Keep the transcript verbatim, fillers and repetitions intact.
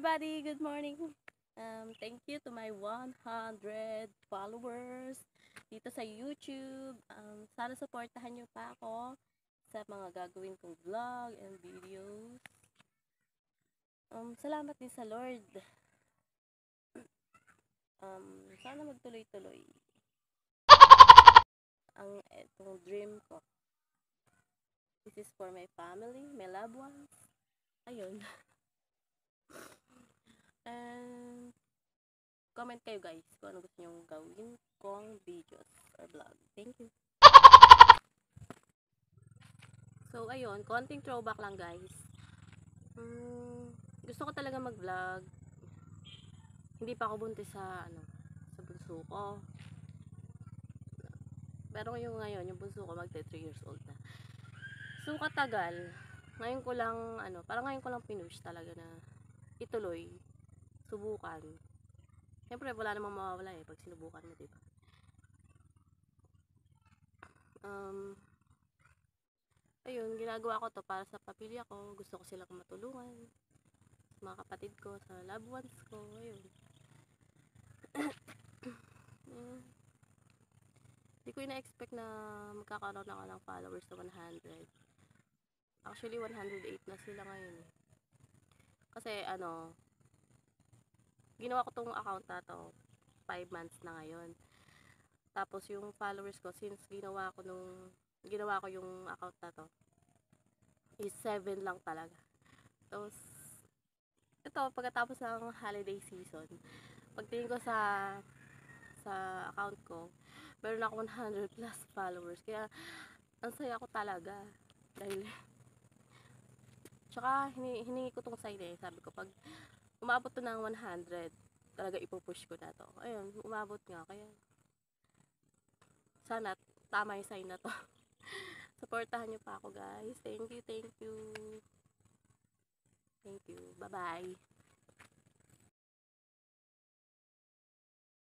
everybody! Good morning! Um, thank you to my one hundred followers dito sa YouTube. Um, sana supportahan nyo pa ako sa mga gagawin kong vlog and videos. Um, salamat din sa Lord. Um, sana magtuloy-tuloy ang etong dream ko. This is for my family, my loved ones. Ayun. And comment kayo guys kung ano gusto nyong gawin kong videos or vlog. Thank you. So ayun, konting throwback lang guys. Hmm, gusto ko talaga mag-vlog. Hindi pa ako buntis sa ano, sa bunso ko. Pero yung ngayon, yung bunso ko magte three years old na. So katagal, ngayon ko lang ano, parang ngayon ko lang pinush talaga na ituloy, subukan. Siyempre wala namang mawawala eh pag sinubukan mo, diba? Um, ayun, ginagawa ko to para sa pamilya ko. Gusto ko silang matulungan, sa mga kapatid ko, sa loved ones ko. Ayun. mm, Hindi ko ina-expect na magkakaroon ako ng followers na one hundred. Actually one hundred eight na sila ngayon eh. Kasi ano, ginawa ko tong account na to five months na ngayon. Tapos yung followers ko, since ginawa ko nung ginawa ko yung account na to is seven lang talaga. Tapos ito, pagkatapos ng holiday season, pagtingin ko sa sa account ko, meron ako one hundred plus followers. Kaya ang saya ko talaga. Dahil tsaka hiningi ko tong sign eh. Sabi ko, pag umabot to ng one hundred, talaga ipupush ko na to. Ayun, umabot nga. Kaya sana tama yung sign na to. Supportahan nyo pa ako guys. Thank you, thank you. Thank you. Bye-bye.